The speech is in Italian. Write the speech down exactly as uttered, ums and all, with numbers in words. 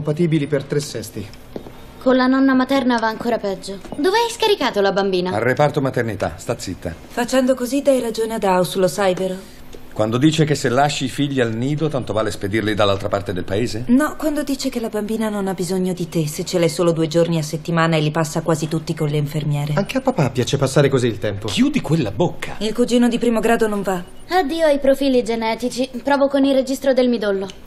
compatibili per tre sesti. Con la nonna materna va ancora peggio. Dove hai scaricato la bambina? Al reparto maternità, sta zitta. Facendo così dai ragione ad House, lo sai, vero? Quando dice che se lasci i figli al nido, tanto vale spedirli dall'altra parte del paese? No, quando dice che la bambina non ha bisogno di te, se ce l'hai solo due giorni a settimana e li passa quasi tutti con le infermiere. Anche a papà piace passare così il tempo. Chiudi quella bocca. Il cugino di primo grado non va. Addio ai profili genetici. Provo con il registro del midollo.